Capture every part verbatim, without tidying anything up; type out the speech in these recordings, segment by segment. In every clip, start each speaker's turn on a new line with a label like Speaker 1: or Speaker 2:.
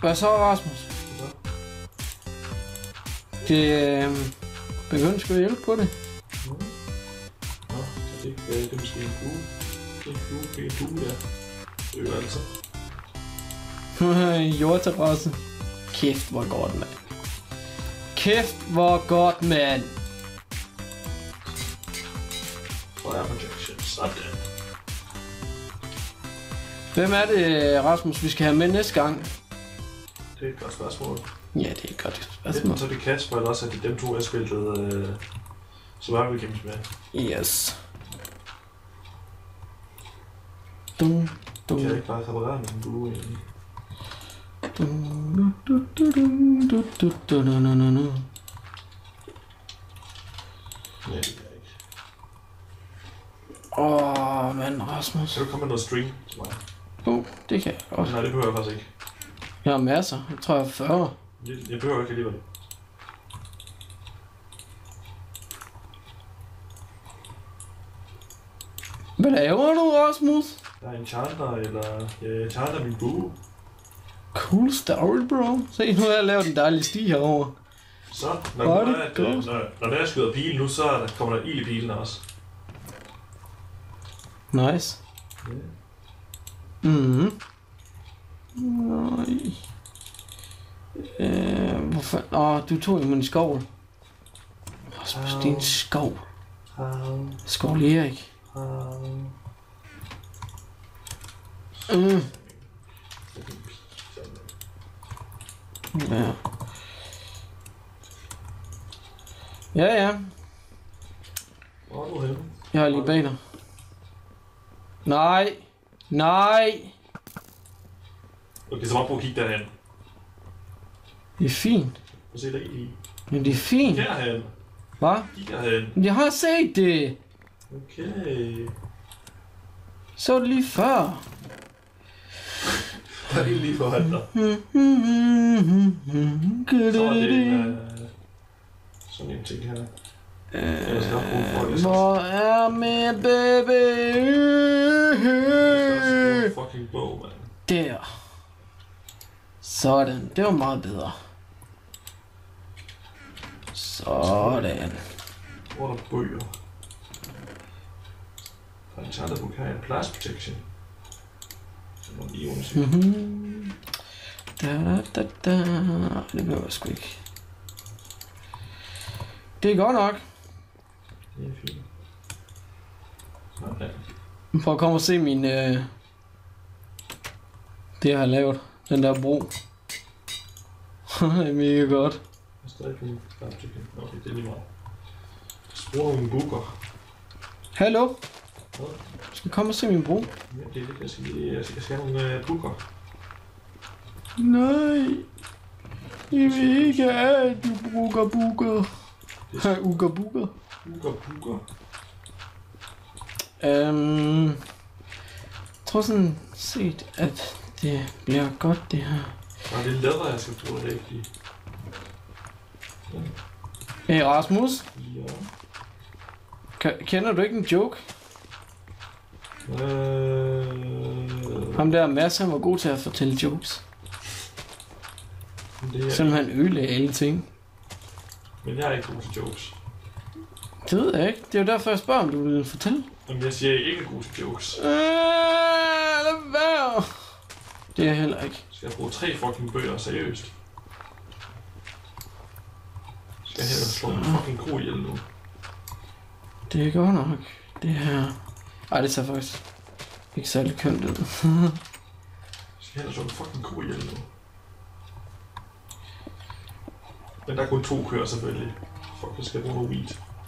Speaker 1: Hvad så, Rasmus?
Speaker 2: Hvad så?
Speaker 1: Det øh, begynder sgu at hjælpe på det.
Speaker 2: Mm. Nå, så det, øh, det er måske en flue. Det er en flue, det er en flue, ja. Det er jo altså.
Speaker 1: Jordterrasse. Kæft, hvor godt, mand. Kæft, hvor godt, mand.
Speaker 2: Fire projection, sådan.
Speaker 1: Hvem er det, Rasmus, vi skal have med næste gang?
Speaker 2: Det er et godt spørgsmål.
Speaker 1: Ja, det er et godt spørgsmål.
Speaker 2: Enten så er det Kasper, eller også er det dem to, jeg spillede øh, Survival Games med.
Speaker 1: Yes. Dum, dum.
Speaker 2: Kan jeg ikke bare reparere med en bue egentlig?
Speaker 1: Du, du, du, du, du, du, du, du, du, du, du.
Speaker 2: Nej, det kan jeg ikke.
Speaker 1: Åh, oh, mand, Rasmus.
Speaker 2: Kan du komme med noget string til mig?
Speaker 1: Uh, det kan jeg også.
Speaker 2: Nej, det behøver jeg faktisk ikke.
Speaker 1: Jeg har masser. Jeg tror, jeg er fyrre.
Speaker 2: Jeg, jeg behøver ikke alligevel.
Speaker 1: Hvad laver du, Rasmus?
Speaker 2: Der er en charter, eller jeg charter min bue.
Speaker 1: Cool story, bro. Se, nu har jeg lavet en dejlig sti herover.
Speaker 2: Så, når,
Speaker 1: Hvor er
Speaker 2: det
Speaker 1: det
Speaker 2: at,
Speaker 1: godt.
Speaker 2: når, når der skyder pilen nu, så er der, kommer der ild i pilen også.
Speaker 1: Nice.
Speaker 2: Ja.
Speaker 1: Mhm. Nej. Øh, hvorfor? Åh, du tog jo min skovl. Rasmus, det er en skov.
Speaker 2: Au,
Speaker 1: Skovl Erik.
Speaker 2: au.
Speaker 1: Mm. Ja. Ja, ja.
Speaker 2: Hvor er du henne?
Speaker 1: Jeg har lige bag dig. Nej. Nej.
Speaker 2: Okay, så må prøve at kigge derhen.
Speaker 1: Det er fint.
Speaker 2: Og se der i.
Speaker 1: Men det er fint.
Speaker 2: Herhen.
Speaker 1: Hvad?
Speaker 2: Kig derhen.
Speaker 1: Men jeg har set det.
Speaker 2: Okay.
Speaker 1: Så det lige før.
Speaker 2: Der er en lige foran dig. Så
Speaker 1: Så
Speaker 2: er det en, øh, sådan en ting her. Jeg skal have brug for det.
Speaker 1: Hvor er min baby?
Speaker 2: Jeg skal fucking bog, mand.
Speaker 1: Der. Sådan. Det var meget bedre. Sådan.
Speaker 2: Hvor er der bøger? Der er en charterbuk her, en blast protection. Så må lige undersøge.
Speaker 1: Mhm. Da da da da. Det behøver jeg sgu ikke. Det er godt nok.
Speaker 2: Det er fint. Sådan.
Speaker 1: Prøv at komme og se min... Øh... Det jeg har lavet. Den der bro. Det er mega godt.
Speaker 2: Jeg er stadig kun blast protection. Okay, det er lige meget. Spor nogle bukker.
Speaker 1: Hallo?
Speaker 2: Hvad?
Speaker 1: Du skal komme og se min bro.
Speaker 2: Ja, det er det, jeg skal lige... Jeg skal, jeg skal have nogle uh, bukker.
Speaker 1: Nej. Jeg vil ikke have, at du bruger bukker. Ha, uger bukker.
Speaker 2: Bukker, bukker.
Speaker 1: Øhm... Jeg tror sådan set, at det bliver godt, det her.
Speaker 2: Nej, det er læder, jeg skal bruge det rigtigt. Ja.
Speaker 1: Hey Rasmus,
Speaker 2: Ja.
Speaker 1: K- kender du ikke en joke?
Speaker 2: Øh...
Speaker 1: Ham der Mads, han var god til at fortælle jokes.
Speaker 2: Det er...
Speaker 1: Selvom han ødelagde alle ting.
Speaker 2: Men jeg er ikke god til jokes.
Speaker 1: Det ved jeg ikke. Det er jo derfor, jeg spørger, om du vil fortælle.
Speaker 2: Jamen, jeg siger, jeg ikke er god til jokes.
Speaker 1: Øh, lad være. Det er jeg heller ikke.
Speaker 2: Skal jeg bruge tre fucking bøger, seriøst? Skal jeg hellere slå en fucking ko ihjel nu?
Speaker 1: Det er godt nok. Det her... Ej, det ser faktisk ikke særlig kønt ud.
Speaker 2: Skal jeg hellere slå en fucking ko ihjel nu? Men der er kun to køer selvfølgelig. Fuck, jeg skal bruge noget weed.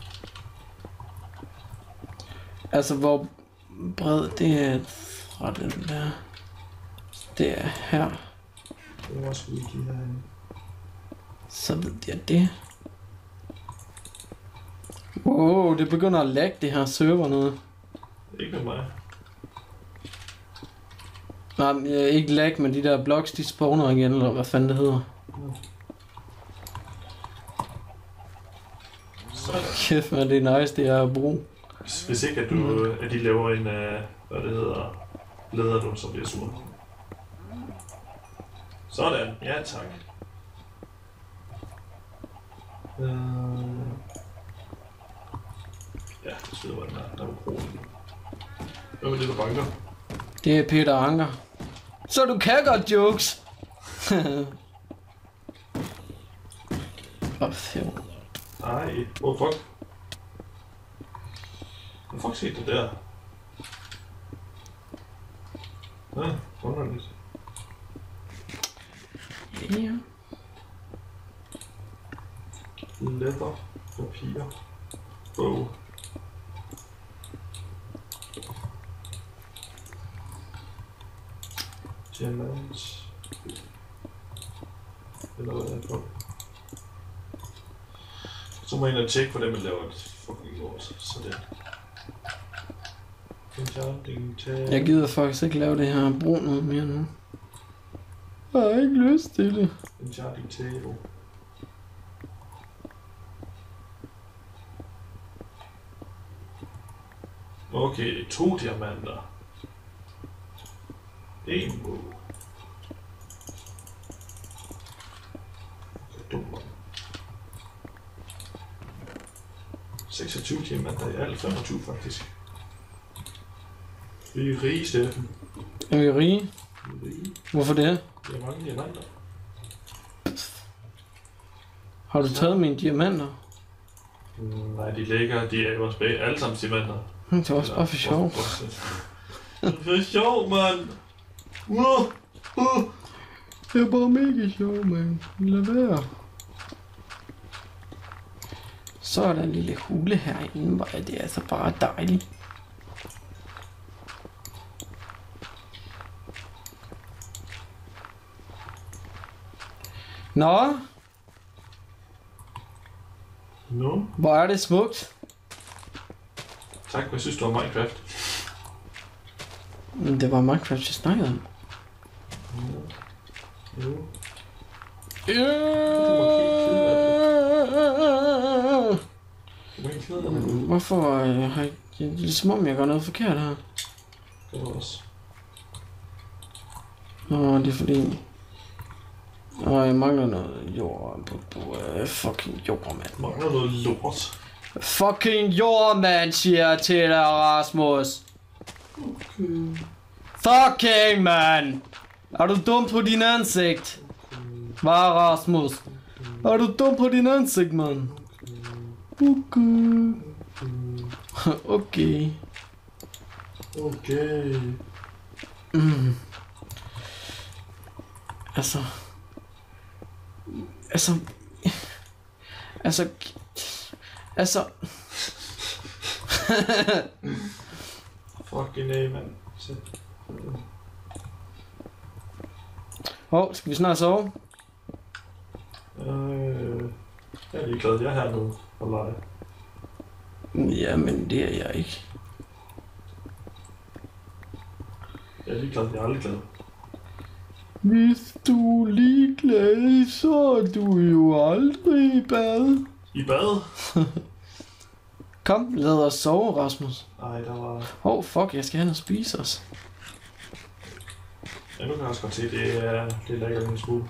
Speaker 1: Altså, hvor bred det er fra den der... Det er her.
Speaker 2: Det var også weed lige herinde.
Speaker 1: Så ved jeg det. Wow, det begynder at lagge det her server noget.
Speaker 2: Ikke med mig.
Speaker 1: Nej, men, øh, ikke lag, men de der blocks, de spawner igen, eller hvad fanden det hedder.
Speaker 2: Sådan.
Speaker 1: Kæft, man, det er nice, det er at bruge.
Speaker 2: Hvis, hvis ikke, at, du, at de laver en, uh, hvad det hedder, leder du, så bliver jeg sur. Sådan, ja tak. Øh... Ja, det sidder hvor den er. Der var kronen. Hvad var det, der banker?
Speaker 1: Det er Peter Anker. Så du kan godt jokes! Åh, oh,
Speaker 2: Nej, hvor fuck? Hvor fuck set det der? Ja, underligt.
Speaker 1: Ja.
Speaker 2: Leather, papir, bog. Diamant. Eller hvad er det for? Så må jeg ind og tjekke, hvordan man laver et fucking lort. Sådan.
Speaker 1: Jeg gider faktisk ikke lave det her brun noget mere nu. Jeg har ikke lyst til det.
Speaker 2: Enchanting table. Okay, to diamanter. En bog. Dummer. seksogtyve diamanter i alt, femogtyve faktisk. Vi er rige, Steffen.
Speaker 1: Er vi rige?
Speaker 2: Vi er rige.
Speaker 1: Hvorfor det?
Speaker 2: Vi har mange diamanter.
Speaker 1: Har du taget mine diamanter?
Speaker 2: Mm, nej, de ligger, de er jo også bag alle sammen diamanter.
Speaker 1: Hmm, det var også bare for sjov.
Speaker 2: Det er for sjov, mand. Uh, uh.
Speaker 1: Det er bare mega sjov, mand. Lad være. Så er der en lille hule herinde, hvor det er altså bare dejligt. Nå,
Speaker 2: No.
Speaker 1: hvor er det smukt.
Speaker 2: Tak, hvad synes du om Minecraft?
Speaker 1: Men det var Minecraft, jeg snakkede om.
Speaker 2: Jo.
Speaker 1: Hvorfor øh, har jeg... Det er som om, jeg gør noget forkert her.
Speaker 2: Det var også.
Speaker 1: Nå, det er fordi... Åh, jeg mangler noget jord. Uh, fucking jord, mand.
Speaker 2: Mangler noget lort.
Speaker 1: Fucking jord, mand, siger jeg til dig, Rasmus.
Speaker 2: Okay.
Speaker 1: Fucking, man. Er du dum på din ansigt? Hvad, Rasmus? Er du dum på din ansigt, mand? Okay. Okay.
Speaker 2: Okay.
Speaker 1: Mm. Altså... Altså... Altså... Altså...
Speaker 2: Fucking A, mand.
Speaker 1: Hov, skal vi snart sove?
Speaker 2: Øh, jeg er ligeglad. Jeg er hernede og lege.
Speaker 1: Jamen, det er jeg ikke.
Speaker 2: Jeg er ligeglad. Jeg er aldrig glad.
Speaker 1: Hvis du er ligeglad, så er du jo aldrig i bad.
Speaker 2: I bad?
Speaker 1: Kom, lad os sove, Rasmus.
Speaker 2: Nej, der var...
Speaker 1: Åh, oh, fuck, jeg skal hen og spise os.
Speaker 2: Ja, nu kan jeg også godt se, det er, det er lækkert en smule.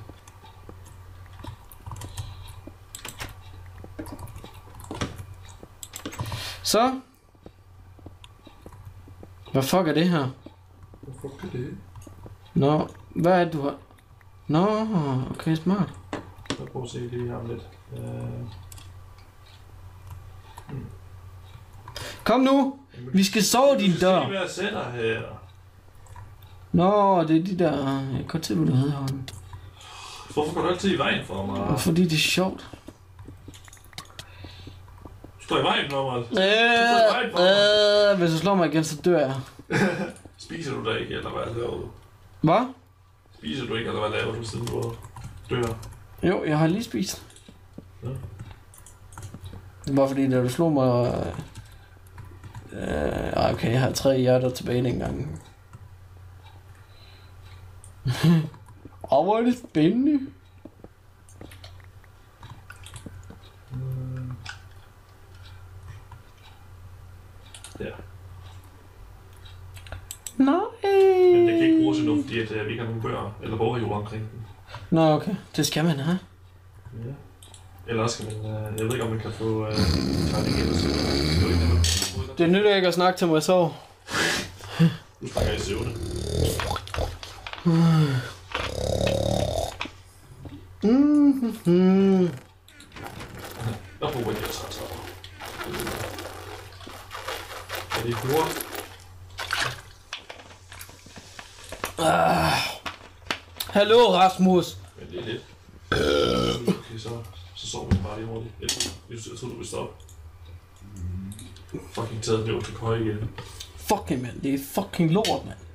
Speaker 1: Så. Hvad fuck er det her?
Speaker 2: Hvad fuck er det?
Speaker 1: Nå, hvad er det, du har... Nå, okay, smart.
Speaker 2: Jeg prøver at se det her om lidt. Uh... Hmm.
Speaker 1: Kom nu, vi skal sove din dør.
Speaker 2: Du skal være sætter her.
Speaker 1: Nå, det er de der... Jeg kan godt til, hvad du havde herovre.
Speaker 2: Hvorfor går du altid i vejen for mig?
Speaker 1: Fordi det er sjovt.
Speaker 2: Du står i vejen for mig. Du
Speaker 1: Øh,
Speaker 2: står i vejen for mig.
Speaker 1: øh, hvis du slår mig igen, så dør jeg.
Speaker 2: Spiser du da ikke, eller hvad laver du?
Speaker 1: Hvad?
Speaker 2: Spiser du ikke, eller hvad laver du, siden du dør?
Speaker 1: Jo, jeg har lige spist.
Speaker 2: Ja.
Speaker 1: Det var fordi, da du slog mig... Øh, okay, jeg har tre hjerter tilbage dengang. Åh, hvor er det spændende.
Speaker 2: Mm. Ja.
Speaker 1: Nej.
Speaker 2: Men det kan ikke bruges endnu, fordi fordi at, uh, vi ikke har nogen bøger eller bogreoler omkring den.
Speaker 1: Nå, okay. Det skal man have.
Speaker 2: Ja. Eller også kan man, uh, jeg ved ikke om man kan få uh, tegning ellers. Det,
Speaker 1: det nytter ikke at snakke til mig så.
Speaker 2: Nu snakker jeg i søvne.
Speaker 1: Mm-hmm.
Speaker 2: Der bruger jeg også ret Er det hurtigt?
Speaker 1: Ah. Hallo, Rasmus.
Speaker 2: Men det er lidt. Okay, så, så sover vi bare lige hurtigt. Jeg tror, du vil stoppe. Fucking taget det til køje igen.
Speaker 1: Fucking mand, det er fucking lort, mand.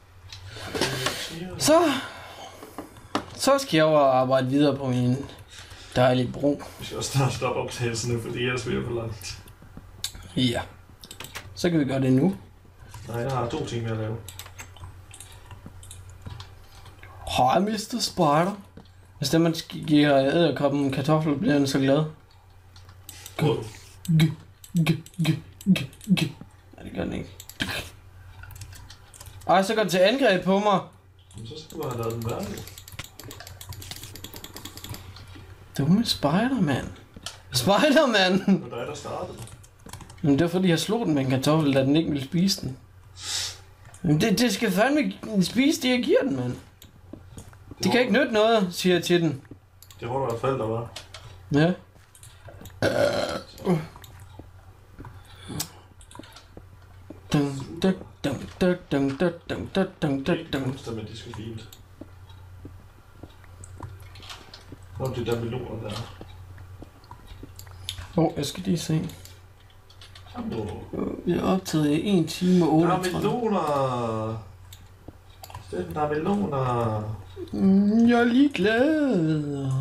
Speaker 1: Så... Så skal jeg over og arbejde videre på min dejlige bro.
Speaker 2: Vi skal også snart stoppe optagelserne, fordi ellers bliver det for langt.
Speaker 1: Ja. Så kan vi gøre det nu.
Speaker 2: Nej, jeg har to ting med at lave.
Speaker 1: Hej, mister Spider. Hvis det man giver æderkoppen kartofler, bliver han så glad.
Speaker 2: Hvor du?
Speaker 1: G, g, g, g, g. Nej, det gør den ikke. Ej, så går den til angreb på mig.
Speaker 2: Jamen, så skal du have lavet den værre.
Speaker 1: Dumme Spider-Man. Spider-Man!
Speaker 2: Det var dig, der startede.
Speaker 1: Men det var fordi, jeg slog den med en kartoffel, da den ikke ville spise den. Men det, det skal fandme spise det, jeg giver den, mand. Det kan ikke nytte noget, siger jeg til den.
Speaker 2: Det var der et fald, der var.
Speaker 1: Ja. Dun, dun, dun, dun, dun, dun, dun, dun, dun, dun, dun.
Speaker 2: Monster, men det skal fint. Nå, det der meloner der.
Speaker 1: Åh, oh, jeg skal lige se.
Speaker 2: Nå.
Speaker 1: Vi er optaget i en time og
Speaker 2: Der er
Speaker 1: otteogtredive.
Speaker 2: meloner! Steffen, der er meloner!
Speaker 1: Mm, jeg er lige glad.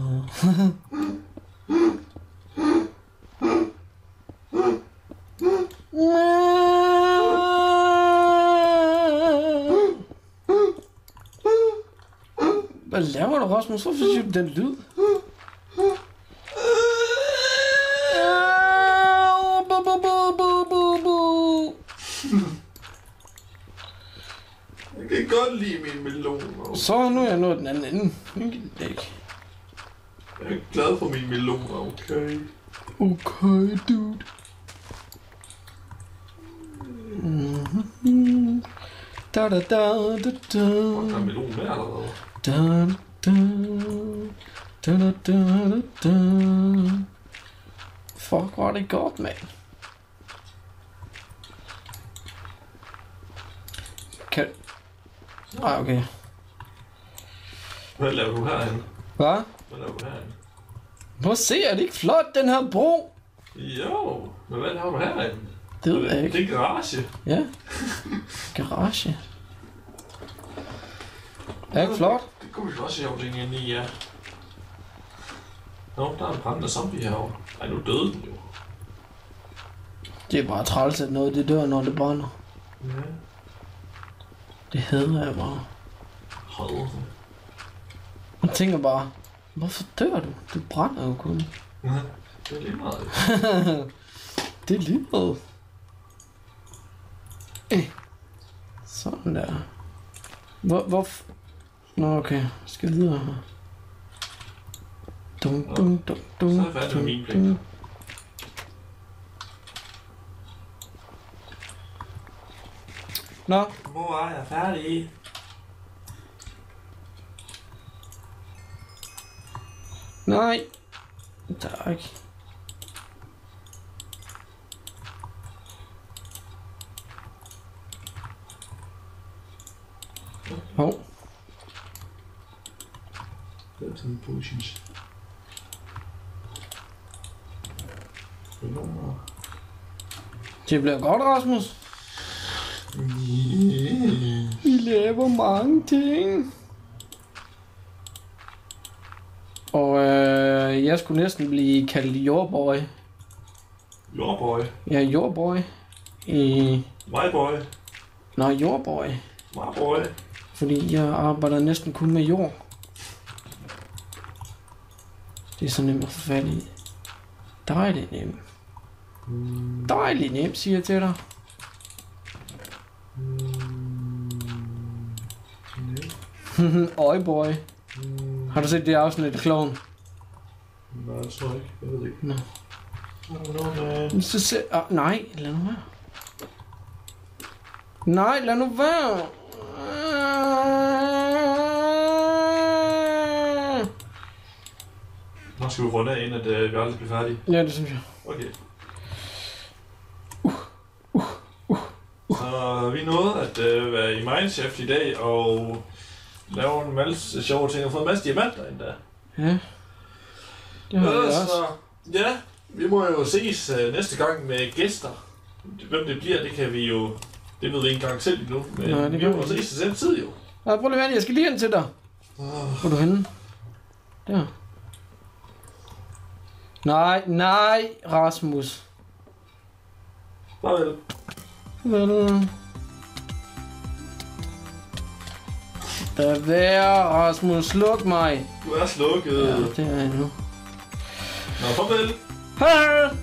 Speaker 1: Hvad laver du, Rasmus? Hvorfor siger du den lyd?
Speaker 2: Jeg kan godt lide mine meloner.
Speaker 1: Så nu er jeg nået den anden ende. Ikke.
Speaker 2: Jeg er glad for mine meloner, okay?
Speaker 1: Okay, dude. Mm-hmm. Da da da da da.
Speaker 2: Der er melon med allerede.
Speaker 1: Da da da da da da da. Fuck, hvor er det godt, mand. Kan... Ah, okay.
Speaker 2: Hvad laver du herinde?
Speaker 1: Hvad?
Speaker 2: Hvad laver du herinde?
Speaker 1: Prøv at se, er det ikke flot, den her bro?
Speaker 2: Jo, men hvad laver du herinde?
Speaker 1: Det ved jeg ikke.
Speaker 2: Det er garage.
Speaker 1: Ja. Garage. Er ikke flot?
Speaker 2: Det kunne vi også sjovt ting inde i, ja. Nå, der er en brændende zombie herovre. Ej, nu døde den jo.
Speaker 1: Det er bare træls, at noget det dør, når det brænder.
Speaker 2: Ja.
Speaker 1: Det hader jeg bare.
Speaker 2: Hold.
Speaker 1: Man tænker bare, hvorfor dør du? Det brænder jo kun.
Speaker 2: Ja, det er lige meget.
Speaker 1: Det er lige meget. Eh. Sådan der. Hvor, hvor... Nå, okay. Skal videre her. Dum, dum, dum, dum,
Speaker 2: Så er jeg færdig med min pligt.
Speaker 1: Nå.
Speaker 2: Hvor er jeg færdig?
Speaker 1: Nej. Der er ikke. Hov.
Speaker 2: Det er sådan potions.
Speaker 1: Det bliver godt, Rasmus. Vi laver mange ting. Og øh, jeg skulle næsten blive kaldt jordboy.
Speaker 2: Jordboy.
Speaker 1: Ja, jordboy. I...
Speaker 2: My boy.
Speaker 1: Nå, jordboy.
Speaker 2: My boy.
Speaker 1: Fordi jeg arbejder næsten kun med jord. Det er så nemt at få fat i. Dejligt nemt. Dejligt nemt, siger jeg til dig. Oj boy.
Speaker 2: Mm,
Speaker 1: Har du set det afsnit af Kloven?
Speaker 2: nej, det tror jeg ikke. Jeg ved det ikke.
Speaker 1: Nå.
Speaker 2: I don't know, man.
Speaker 1: Så se... Oh, nej, lad nu være. Nej, lad nu være.
Speaker 2: Nu skal vi runde af, inden at, øh, vi aldrig bliver færdige.
Speaker 1: Ja, det synes jeg.
Speaker 2: Okay. Så vi nåede at øh, være i Mineshaft i dag og lave en masse sjove ting og få en masse diamanter endda.
Speaker 1: Ja. Det har vi
Speaker 2: Øh,
Speaker 1: også.
Speaker 2: så, ja, vi må jo ses øh, næste gang med gæster. Hvem det bliver, det kan vi jo... Det ved vi ikke engang selv endnu, men
Speaker 1: Nej, det
Speaker 2: vi
Speaker 1: kan
Speaker 2: må
Speaker 1: vi
Speaker 2: ses til den tid jo.
Speaker 1: Nej, prøv lige at vente, jeg skal lige hen til dig.
Speaker 2: Uh,
Speaker 1: Hvor er du henne? Der. Nej, nej, Rasmus.
Speaker 2: farvel.
Speaker 1: Vel. Lad være, Rasmus. Sluk mig.
Speaker 2: Du er slukket.
Speaker 1: Ja, det er jeg nu.
Speaker 2: Nå, farvel.
Speaker 1: Hej!